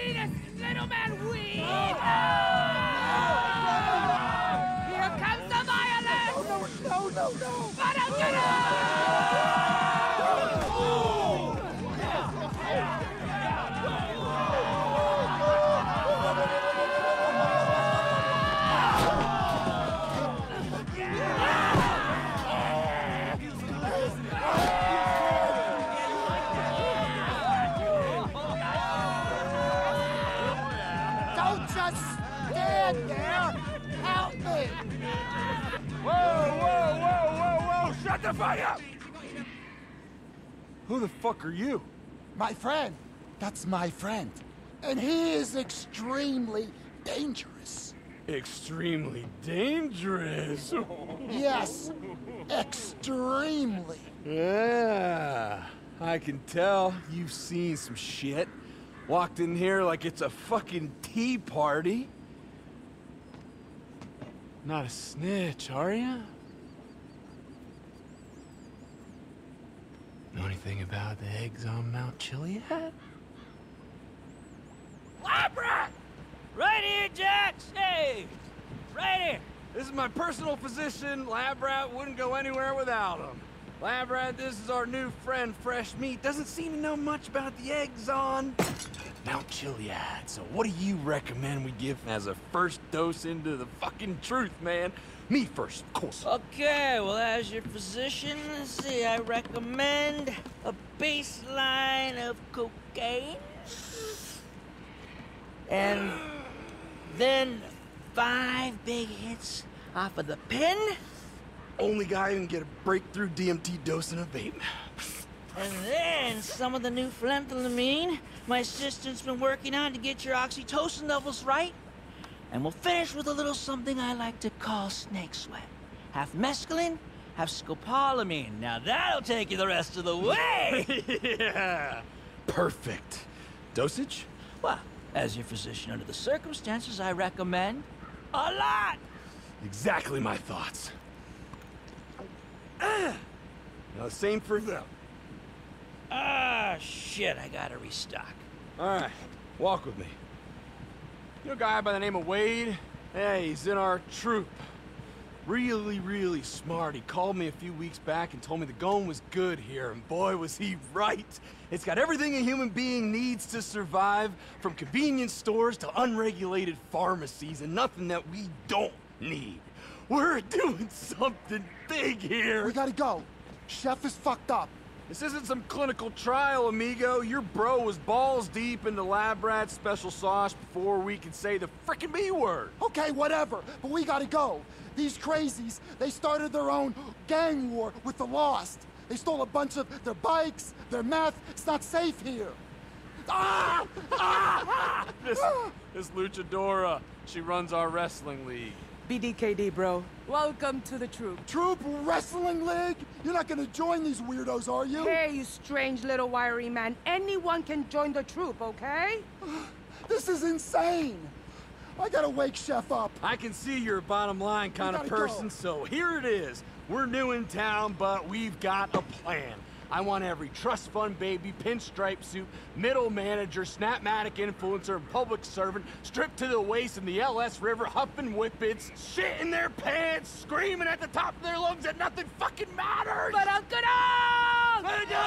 sweetest little man weed! Here comes the violence! No! But I'm gonna... Don't just stand there! Help me! Whoa! Shut the fuck up! Who the fuck are you? My friend. That's my friend. And he is extremely dangerous. Extremely dangerous. Yes, extremely. Yeah, I can tell you've seen some shit. Walked in here like it's a fucking tea party. Not a snitch, are ya? Know anything about the eggs on Mount Chiliad? Labrat! Right here, Jax! Hey! Right here! This is my personal physician. Labrat wouldn't go anywhere without him. Labrat, this is our new friend, Fresh Meat. Doesn't seem to know much about the eggs on Mount Chiliad. So what do you recommend we give as a first dose into the fucking truth, man? Me first, of course. Okay, well, as your physician, let's see, I recommend a baseline of cocaine. And then 5 big hits off of the pen. Only guy who can get a breakthrough DMT dose in a vape. And then some of the new phenethylamine my assistant's been working on to get your oxytocin levels right. And we'll finish with a little something I like to call snake sweat. Half mescaline, half scopolamine. Now that'll take you the rest of the way! Yeah! Perfect. Dosage? Well, as your physician under the circumstances, I recommend a lot! Exactly my thoughts. Now, same for them. Ah, shit, I gotta restock. All right, walk with me. You know a guy by the name of Wade? Hey, he's in our troop. Really smart. He called me a few weeks back and told me the going was good here, and boy, was he right. It's got everything a human being needs to survive, from convenience stores to unregulated pharmacies, and nothing that we don't need. We're doing something big here. We gotta go. Chef is fucked up. This isn't some clinical trial, amigo. Your bro was balls deep into Labrat's special sauce before we could say the frickin' B word. Okay, whatever, but we gotta go. These crazies, they started their own gang war with the Lost. They stole a bunch of their bikes, their meth. It's not safe here. This luchadora, she runs our wrestling league. BDKD, bro. Welcome to the troop. Troop Wrestling League? You're not gonna join these weirdos, are you? Hey, you strange little wiry man. Anyone can join the troop, okay? This is insane. I gotta wake Chef up. I can see you're a bottom line kind of person, so here it is. We're new in town, but we've got a plan. I want every trust fund baby, pinstripe suit, middle manager, snapmatic influencer, and public servant stripped to the waist in the LS River, huffing whippets, shit in their pants, screaming at the top of their lungs that nothing fucking matters! But Uncle Dog!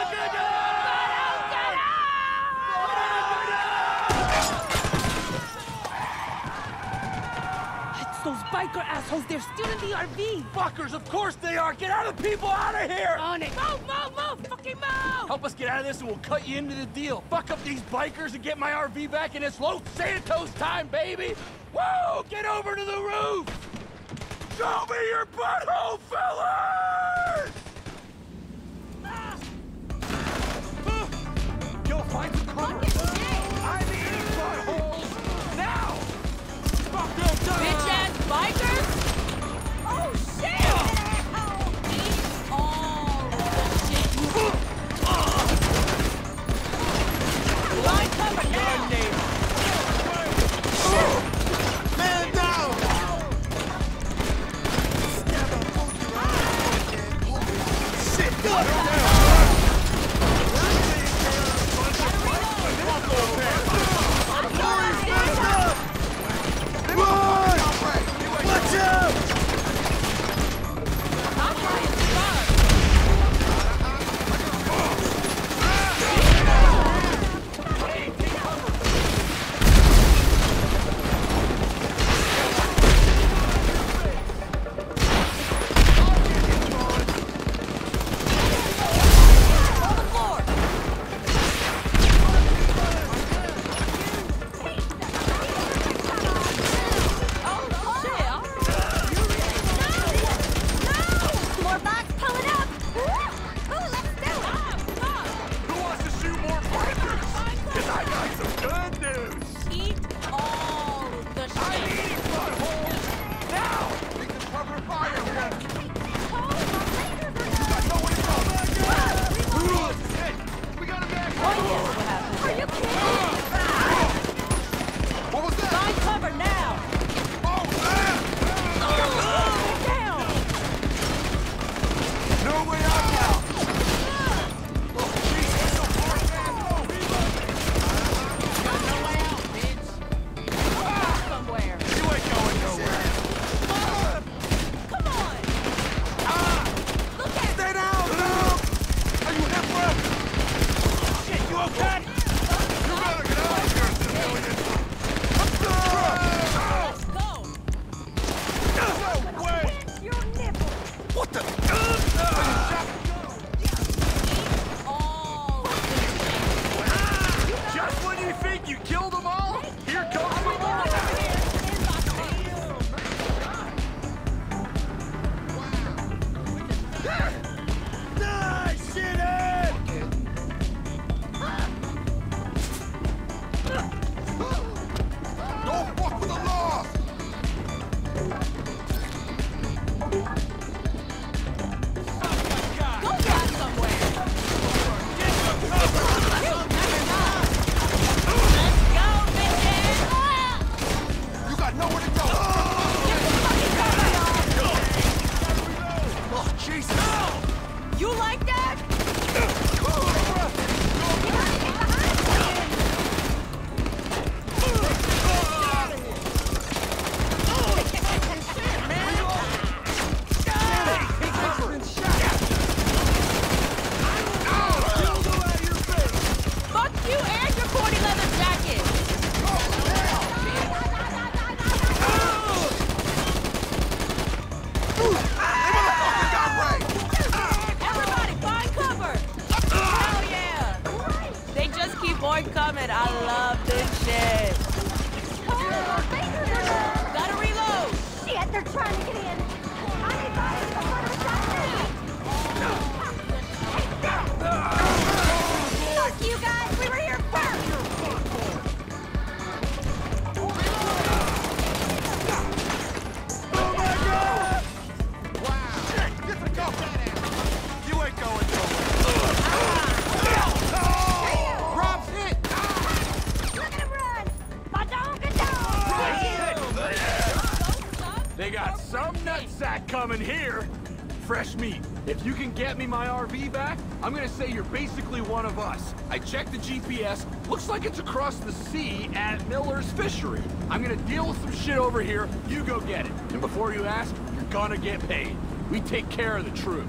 It's those biker assholes. They're stealing the RV. Fuckers, of course they are! Get out of the people out of here! On it. Move! Fucking move! Help us get out of this and we'll cut you into the deal. Fuck up these bikers and get my RV back and it's Los Santos time, baby! Woo! Get over to the roof! Show me your butthole, fellas! Yo, find some cover! I need buttholes! Now! Fuck them down! Bitch-ass bikers! Oh, shit! Eat all of the shit. Line cover now! Man down! They got some nutsack coming here. Fresh meat. If you can get me my RV back, I'm gonna say you're basically one of us. I checked the GPS. Looks like it's across the sea at Miller's Fishery. I'm gonna deal with some shit over here. You go get it. And before you ask, you're gonna get paid. We take care of the troop.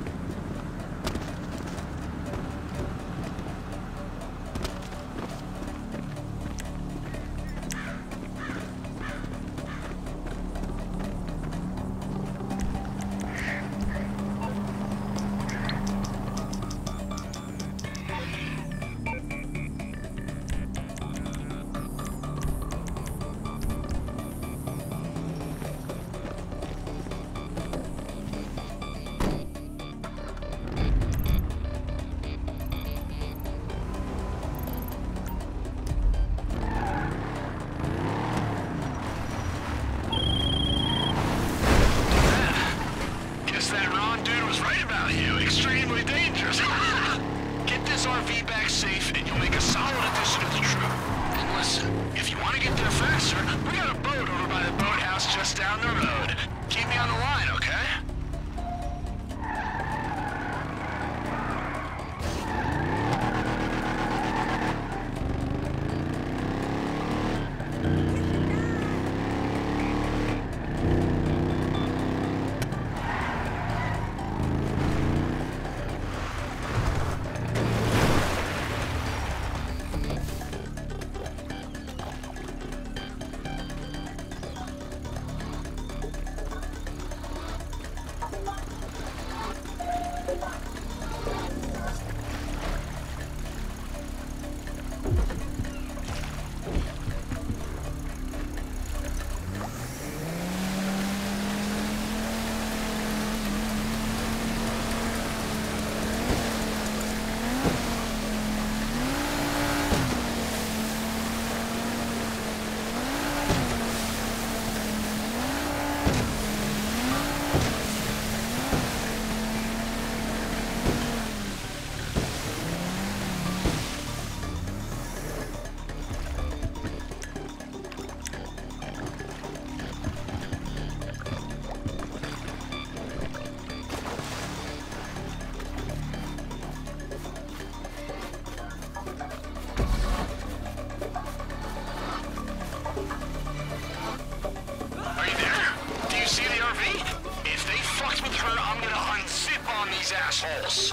Assholes.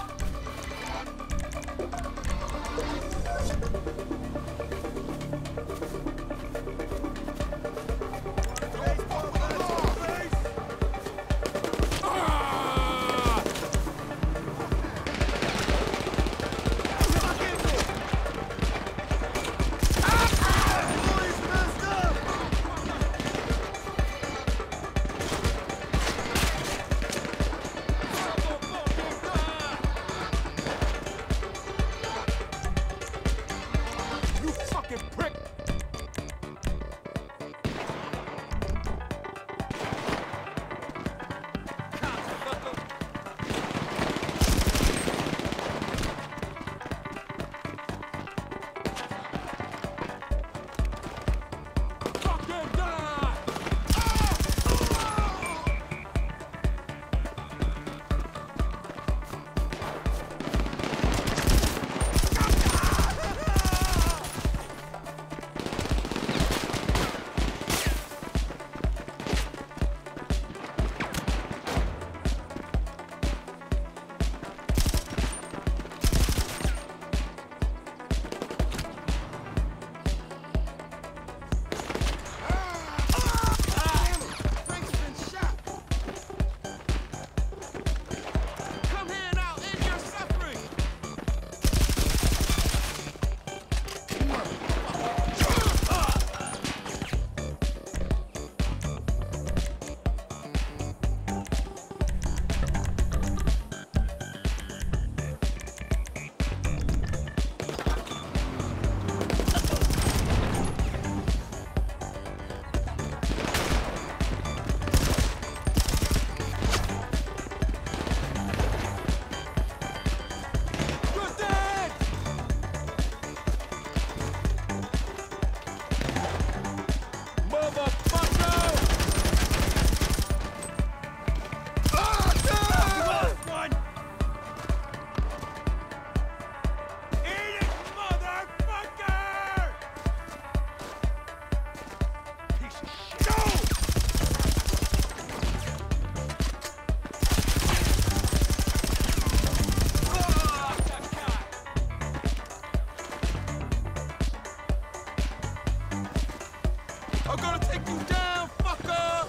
take you down, fucker!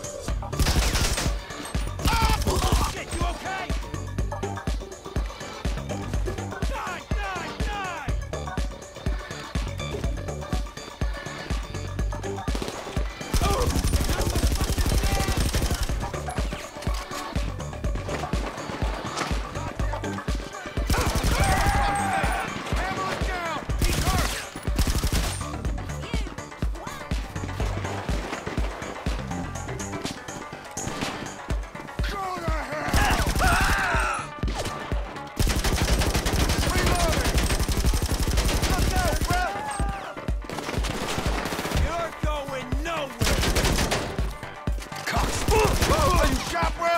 Ah! Shit, you okay? Die, die, die! Hammer it down! He's hurt! Go to hell! Reloading! Look out, bro! You're going nowhere! Cox! Are you shot, bro?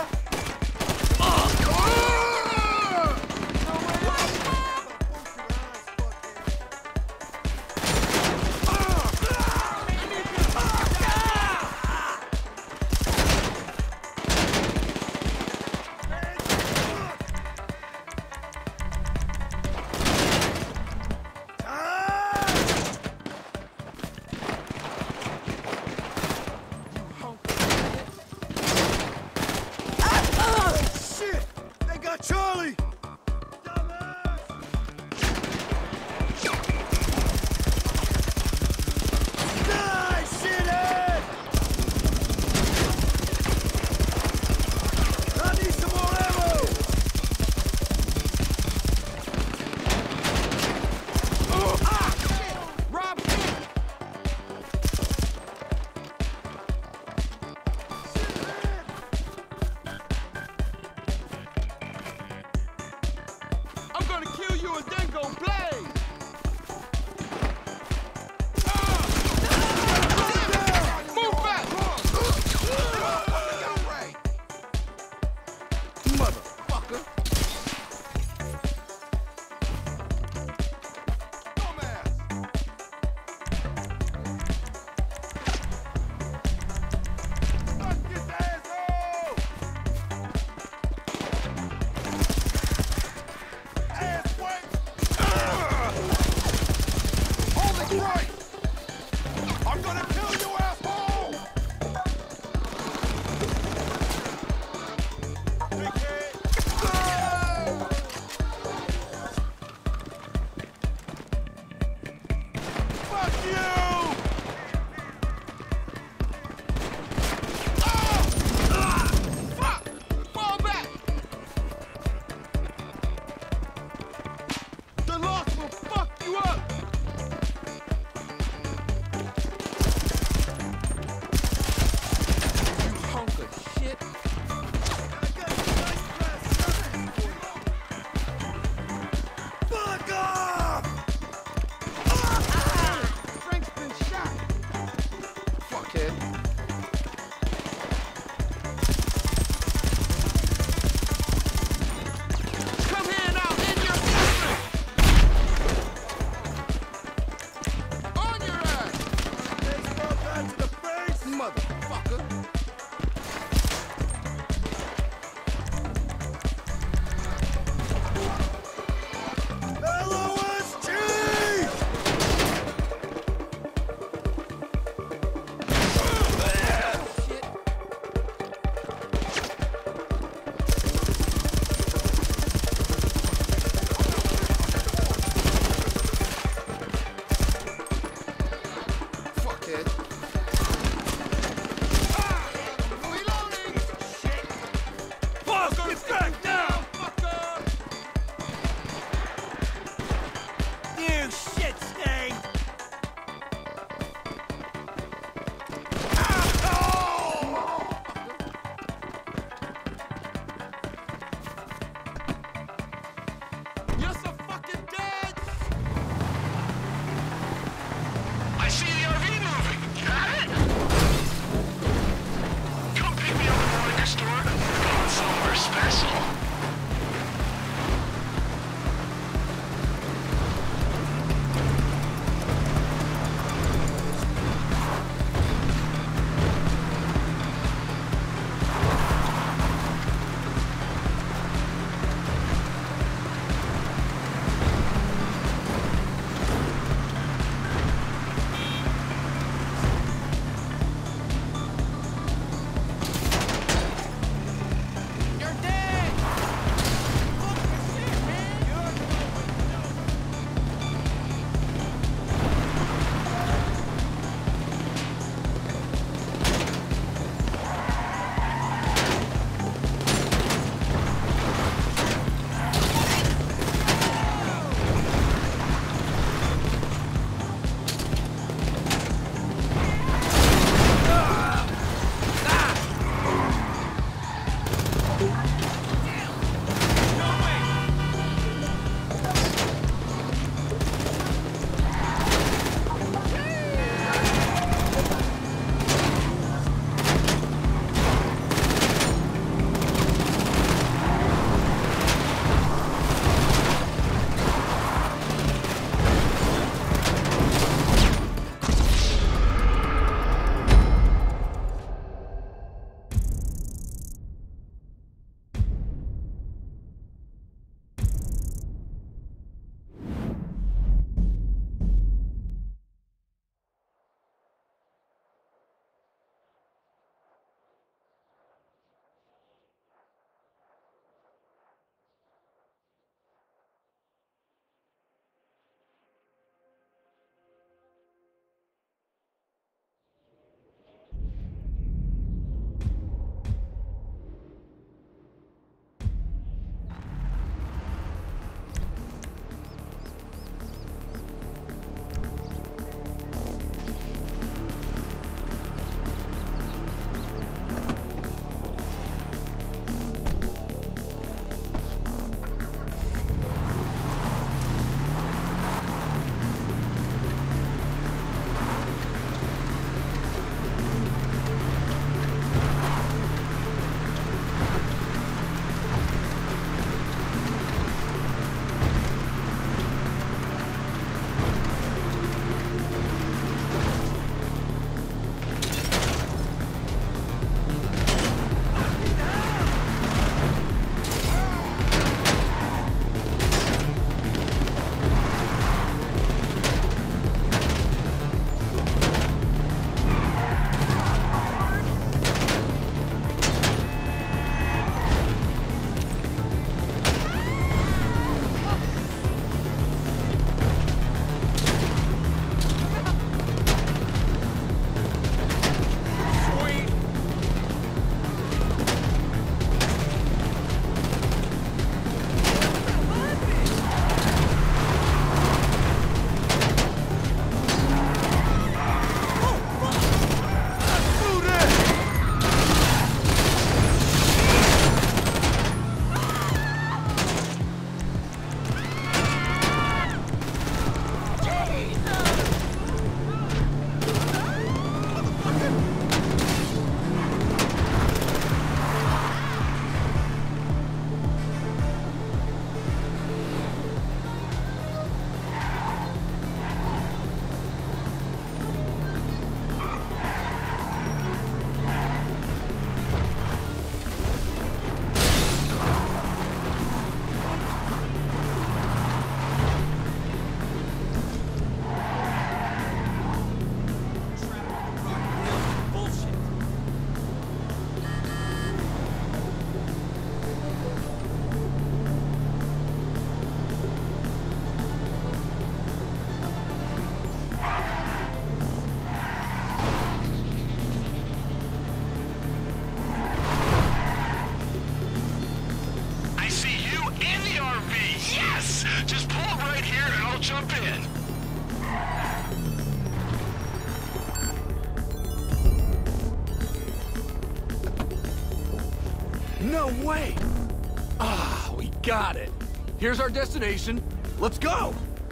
No way! Ah, we got it. Here's our destination. Let's go!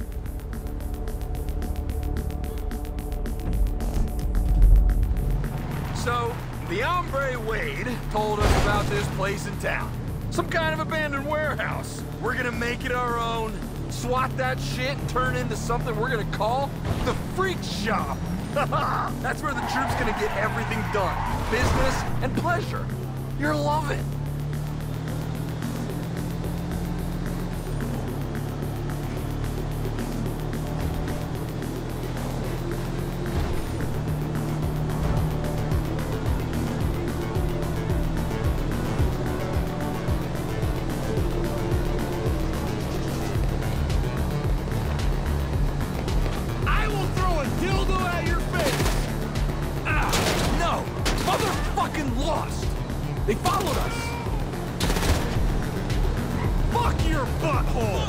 So, the hombre Wade told us about this place in town. Some kind of abandoned warehouse. We're gonna make it our own, swat that shit and turn it into something we're gonna call the Freak Shop. That's where the troop's gonna get everything done. Business and pleasure. You'll love it. Lost! They followed us! Fuck your butthole!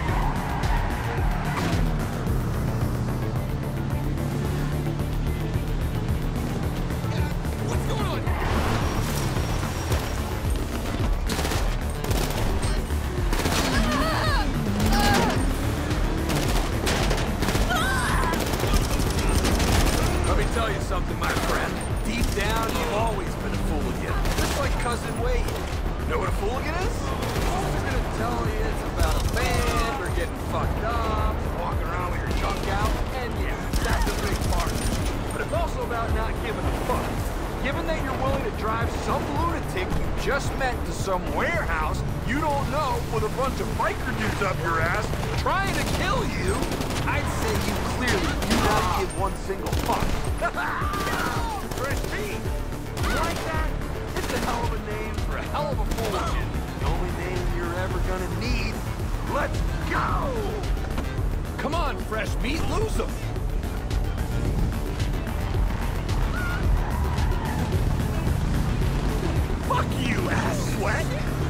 What's going on? Let me tell you something, my friend. Deep down, you've always been a fooligan. Just like Cousin Wade. Know what a fooligan is? He's gonna tell you it's about a band, or getting fucked up, walking around with your junk out, and yeah, that's a big part. But it's also about not giving a fuck. Given that you're willing to drive some lunatic you just met to some warehouse you don't know with a bunch of biker dudes up your ass trying to kill you, I'd say you clearly do not give one single fuck. Fresh meat! You like that? It's a hell of a name for a hell of a fooligan. The only name you're ever gonna need. Let's go! Come on, Fresh Meat, lose them! Fuck you, ass sweat!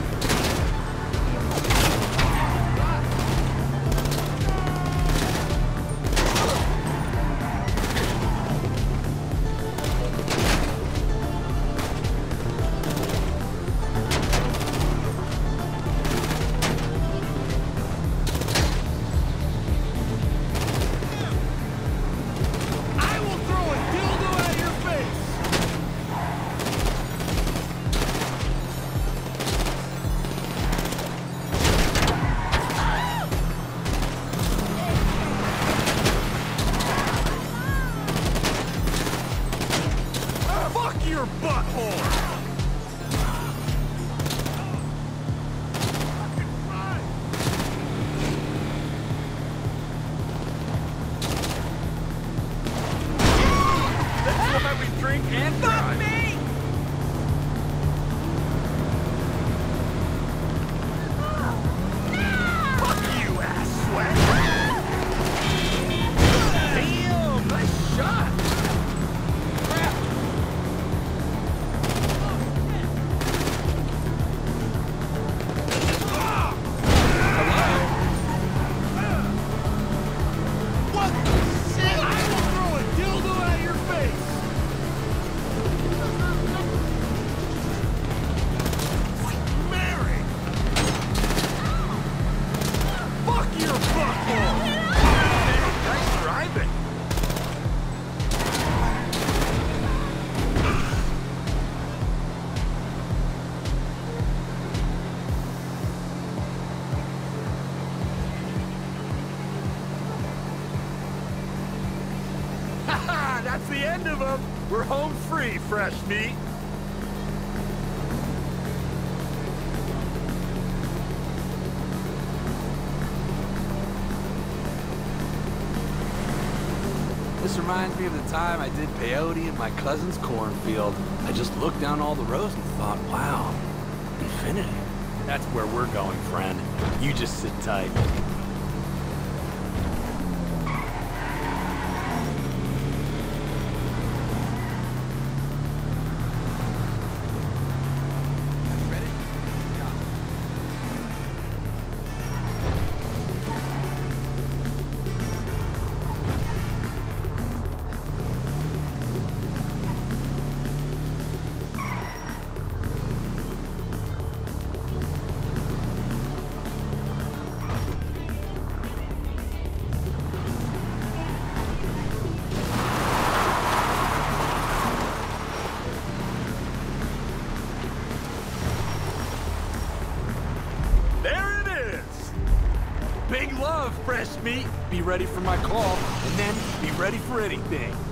Your butthole! That's why we drink and drive. Fuck me! Fuck you, ass sweat! Damn, nice shot! That's the end of them. We're home free, Fresh Meat. This reminds me of the time I did peyote in my cousin's cornfield. I just looked down all the rows and thought, wow, infinity. That's where we're going, friend. You just sit tight. love fresh meat. Be ready for my call, and then be ready for anything.